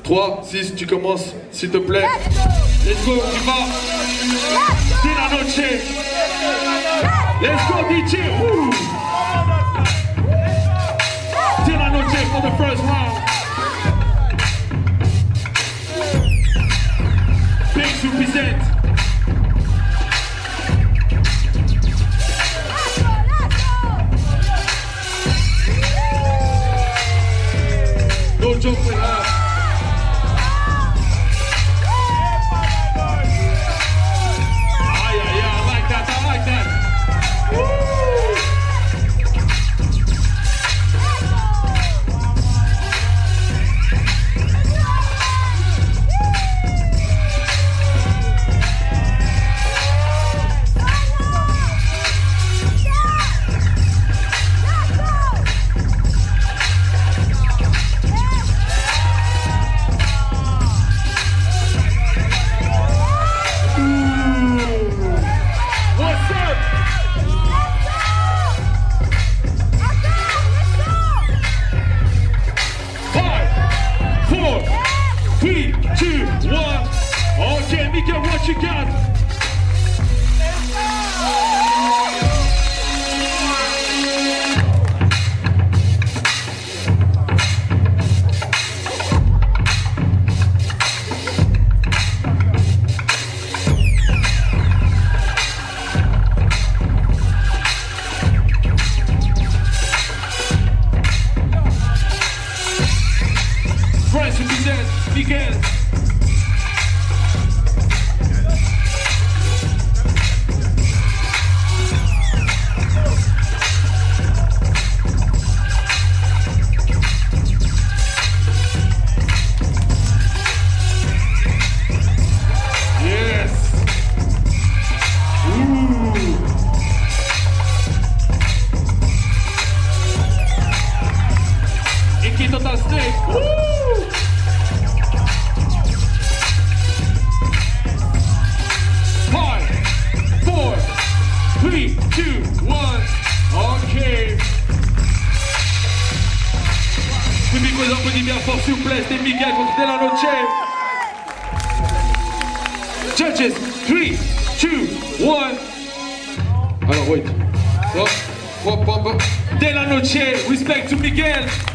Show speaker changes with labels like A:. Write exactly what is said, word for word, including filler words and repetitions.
A: trois, six, tu commences, s'il te plaît. Let's go, tu vas. DeLaNotché. Let's go, D J. Woo. DeLaNotché for the first round. Banks represent. No joke with her. Ah, yeah, yeah, I like that, I like that. Three, two, one. Okay, Miguel, what you got? France represent Miguel. Yes. Ooh. Et qui est total snake. Woo. Three, two, one, ok. Public, vous applaudissez bien fort s'il vous plaît, c'était Miguel contre DeLaNotché. Judges, three, two, one. Alors, wait. Oh, oh, oh, oh. DeLaNotché, respect to Miguel.